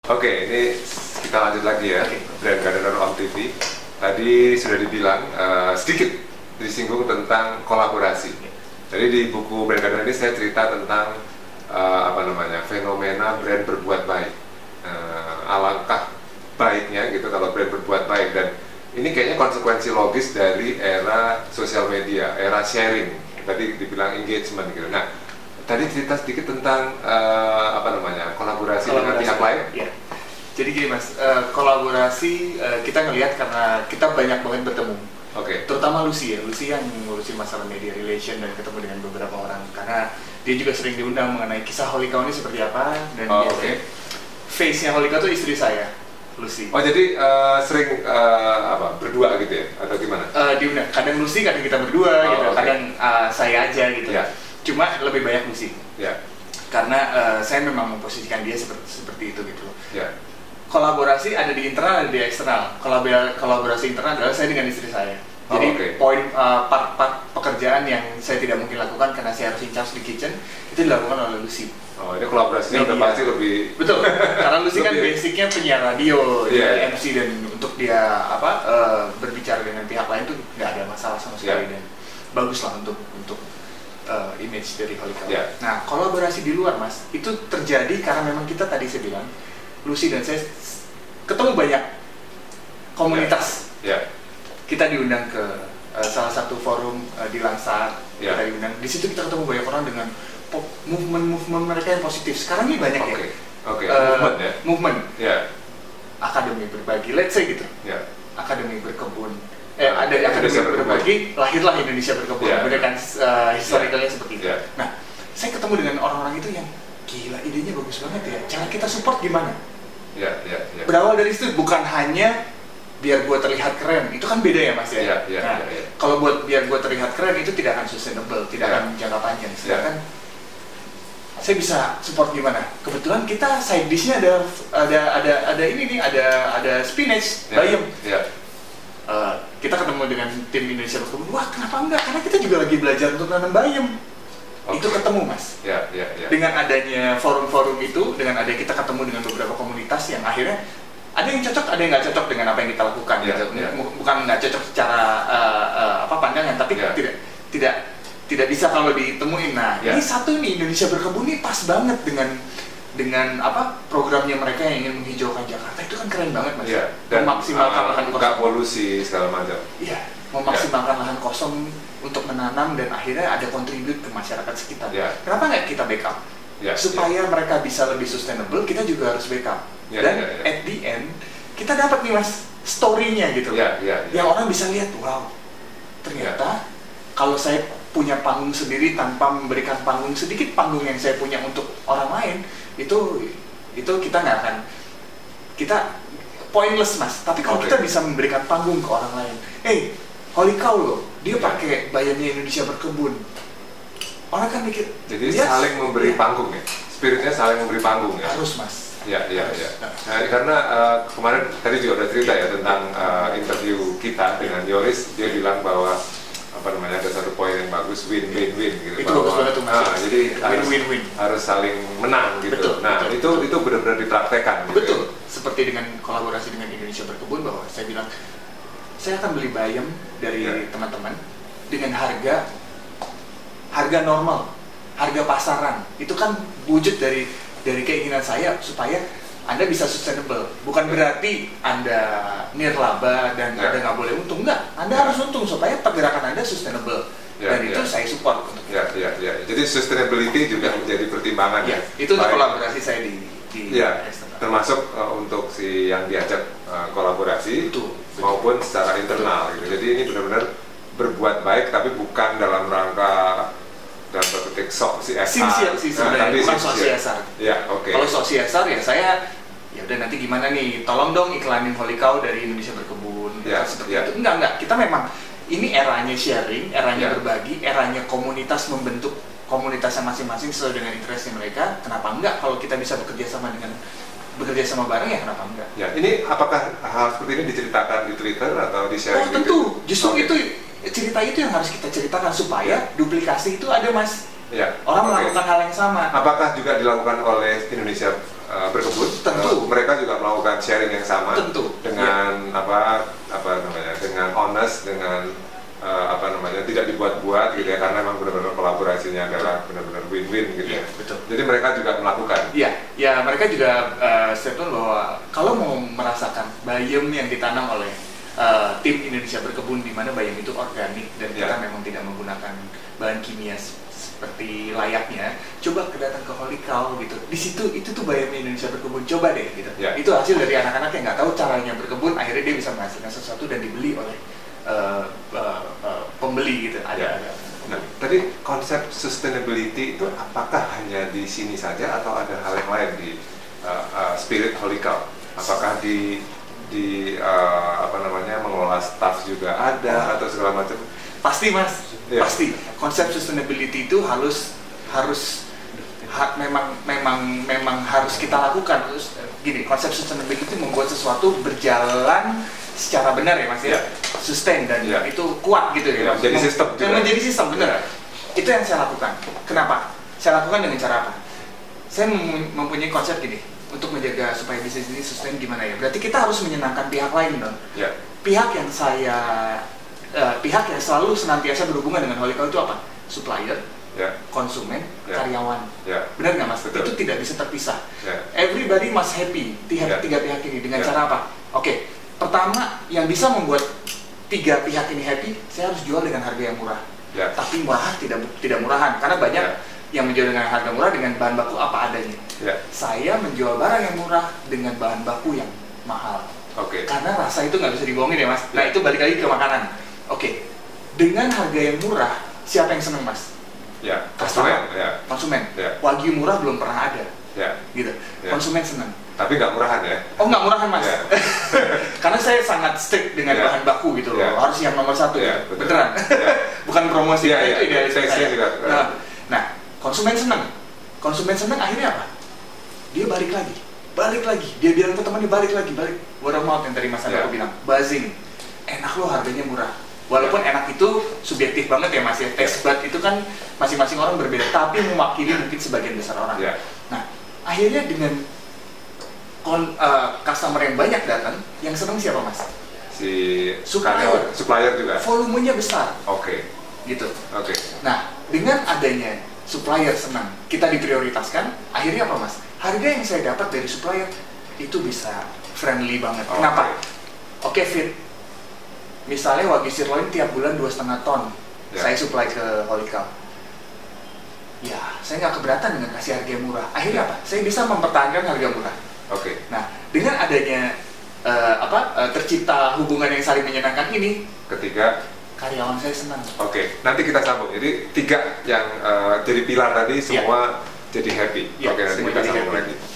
Oke, ini kita lanjut lagi ya, Brand Gardener on TV. Tadi sudah dibilang sedikit disinggung tentang kolaborasi. Jadi di buku Brand Gardener ini saya cerita tentang fenomena brand berbuat baik. Alangkah baiknya gitu kalau brand berbuat baik, dan ini kayaknya konsekuensi logis dari era sosial media, era sharing. Tadi dibilang engagement gitu. Nah, tadi cerita sedikit tentang kolaborasi dengan pihak lain. Ya. Jadi gini mas, kolaborasi kita ngelihat karena kita banyak banget bertemu. Terutama Lucy yang ngurusin masalah media relation dan ketemu dengan beberapa orang, karena dia juga sering diundang mengenai kisah Holycow ini seperti apa, dan face-nya Holycow itu istri saya, Lucy. Oh, jadi sering berdua gitu ya, atau gimana? Diundang, kadang Lucy, kadang kita berdua gitu, kadang saya aja gitu. Cuma lebih banyak Lucy. Karena saya memang memposisikan dia seperti itu gitu. Kolaborasi ada di internal, ada di eksternal. Kolaborasi internal adalah saya dengan istri saya. Jadi part pekerjaan yang saya tidak mungkin lakukan karena saya harus in charge di kitchen, itu dilakukan oleh Lucy. Oh, ini kolaborasinya udah pasti lebih... Betul, karena Lucy kan basicnya penyiar radio, dia MC, dan untuk dia berbicara dengan pihak lain tuh nggak ada masalah sama sekali, dan bagus lah untuk image dari Holycow. Nah, kolaborasi di luar mas, itu terjadi karena memang kita tadi saya bilang, Lucy dan saya ketemu banyak komunitas. Kita diundang ke salah satu forum di Langsat, kita diundang. Di situ kita ketemu banyak orang dengan movement mereka yang positif. Sekarang ini banyak movement. Akademi berbagi, let's say gitu. Akademi berkebun. Ada akademi berbagi, lahirlah Indonesia berkebun. Bener kan historicalnya seperti itu. Nah, saya ketemu dengan orang-orang itu yang gila, idenya bagus banget ya. Cara kita support gimana? Berawal dari situ, bukan hanya biar gue terlihat keren, itu kan beda ya mas ya. Kalau buat biar gue terlihat keren itu tidak akan sustainable, tidak akan jangka panjang. Sedangkan saya bisa support gimana? Kebetulan kita side dishnya ada ini nih, ada spinach, bayam. Kita ketemu dengan tim Indonesia Berkebun. Wah, kenapa enggak? Karena kita juga lagi belajar untuk nanam bayam. Itu ketemu mas. Dengan adanya forum-forum itu, dengan adanya kita ketemu dengan beberapa komunitas yang akhirnya ada yang cocok, ada yang nggak cocok dengan apa yang kita lakukan. Bukan nggak cocok secara pandangan, tapi tidak bisa kalau ditemuin. Nah, ini satu nih, Indonesia Berkebun ini pas banget dengan programnya mereka yang ingin menghijaukan Jakarta. Itu kan keren banget mas. Dan memaksimalkan lahan kosong, nggak polusi segala macam. Memaksimalkan lahan kosong untuk menanam, dan akhirnya ada kontribut ke masyarakat sekitar. Kenapa nggak kita backup? Supaya mereka bisa lebih sustainable, kita juga harus backup. Dan at the end kita dapat nih mas story-nya gitu. Yang orang bisa lihat, wow, ternyata kalau saya punya panggung sendiri tanpa memberikan panggung, sedikit panggung yang saya punya untuk orang lain, itu kita nggak akan, kita pointless mas. Tapi kalau kita bisa memberikan panggung ke orang lain, Holycow loh, dia pakai bayamnya Indonesia Berkebun, orang kan mikir. Jadi saling memberi panggung ya, spiritnya saling memberi panggung ya. Harus mas. Nah, karena kemarin tadi juga udah cerita ya tentang interview kita dengan Yoris. Dia bilang bahwa ada satu poin yang bagus, win-win-win gitu. Itu bagus banget tuh mas. Jadi harus saling menang gitu. Itu benar-benar dipraktekkan. Betul. Seperti dengan kolaborasi dengan Indonesia Berkebun, bahwa saya bilang saya akan beli bayam dari teman-teman dengan harga normal, harga pasaran. Itu kan wujud dari keinginan saya supaya Anda bisa sustainable. Bukan berarti Anda nirlaba dan Anda nggak boleh untung. Enggak, Anda harus untung supaya pergerakan Anda sustainable. Dan itu saya support untuk itu. Jadi sustainability juga menjadi pertimbangan ya. Itu untuk kolaborasi saya di eksternal. Termasuk untuk si yang diajak kolaborasi maupun secara internal gitu. Jadi ini benar-benar berbuat baik, tapi bukan dalam rangka dalam berpetik sok CSR, sebenarnya bukan sok CSR. Kalau sok CSR ya saya udah nanti gimana nih, tolong dong iklanin Holycow dari Indonesia Berkebun, seperti itu. Enggak, kita memang ini eranya sharing, eranya berbagi, eranya komunitas membentuk komunitasnya masing-masing sesuai dengan interestnya mereka. Kenapa enggak kalau kita bisa bekerja sama bareng, ya kenapa enggak? Ini apakah hal seperti ini diceritakan di Twitter atau di sharing? Tentu, justru itu cerita itu yang harus kita ceritakan supaya duplikasi itu ada mas. Orang melakukan hal yang sama. Apakah juga dilakukan oleh Indonesia Berkebun? Tentu. Mereka sharing yang sama. Tentu. Dengan apa namanya, dengan honest, dengan tidak dibuat-buat gitu ya, karena memang benar-benar kolaborasinya adalah benar-benar win-win gitu ya. Betul. Jadi mereka juga melakukan. Ya mereka juga statement bahwa kalau mau merasakan bayam yang ditanam oleh tim Indonesia Berkebun, di mana bayam itu organik dan kita memang tidak menggunakan bahan kimia seperti layaknya, coba datang ke Holycow gitu. Di situ itu tuh bayam Indonesia Berkebun, coba deh gitu. Itu hasil dari anak-anak yang nggak tahu caranya berkebun, akhirnya dia bisa menghasilkan sesuatu dan dibeli oleh pembeli gitu. Nah, tadi konsep sustainability itu apakah hanya di sini saja atau ada hal yang lain di spirit Holycow? Apakah di mengelola staff juga ada atau segala macam? Pasti mas, pasti. Konsep sustainability itu memang harus kita lakukan. Terus gini, konsep sustainability itu membuat sesuatu berjalan secara benar ya mas ya, sustain dan itu kuat gitu ya. Menjadi sistem juga. Menjadi sistem, benar. Itu yang saya lakukan. Kenapa? Saya lakukan dengan cara apa? Saya mempunyai konsep gini, untuk menjaga supaya bisnis ini sustain gimana ya? Berarti kita harus menyenangkan pihak lain dong. Pihak yang selalu senantiasa berhubungan dengan Holycow itu apa? Supplier, konsumen, karyawan. Benar nggak mas? Betul. Itu tidak bisa terpisah. Everybody must happy. Tiga pihak ini dengan cara apa? Oke. Pertama, yang bisa membuat tiga pihak ini happy, saya harus jual dengan harga yang murah. Tapi murahan tidak murahan, karena banyak yang menjual dengan harga murah dengan bahan baku apa adanya. Saya menjual barang yang murah dengan bahan baku yang mahal. Karena rasa itu nggak bisa dibohongin ya mas. Nah itu balik lagi ke makanan. Dengan harga yang murah, siapa yang seneng mas? Konsumen. Wagyu murah belum pernah ada. Gitu. Konsumen seneng. Tapi nggak murahan ya? Oh nggak murahan mas. Karena saya sangat strict dengan bahan baku gitu loh. Harus yang nomor satu. Beneran. Bukan promosi. Itu idealis saya. Nah, konsumen seneng akhirnya apa? Dia balik lagi. Dia bilang ke temannya balik. Word of mouth yang tadi mas aku bilang. Buzzing. Enak loh, harganya murah. Walaupun enak itu subjektif banget ya mas ya. Taste bud itu kan masing-masing orang berbeda. Tapi mewakili mungkin sebagian besar orang. Nah, akhirnya dengan customer yang banyak datang, yang seneng siapa mas? Si supplier juga. Volumenya besar. Gitu. Nah, dengan adanya supplier senang, kita diprioritaskan, akhirnya apa mas? Harga yang saya dapat dari supplier itu bisa friendly banget. Kenapa? Fit. Misalnya wagyu sirloin tiap bulan 2,5 ton, saya supply ke Holycow. Ya, saya nggak keberatan dengan kasih harga yang murah. Akhirnya apa? Saya bisa mempertahankan harga murah. Nah, dengan adanya tercipta hubungan yang saling menyenangkan ini, ketika karyawan saya senang. Nanti kita sambung. Jadi 3 yang jadi pilar tadi semua jadi happy. Nanti kita sambung lagi.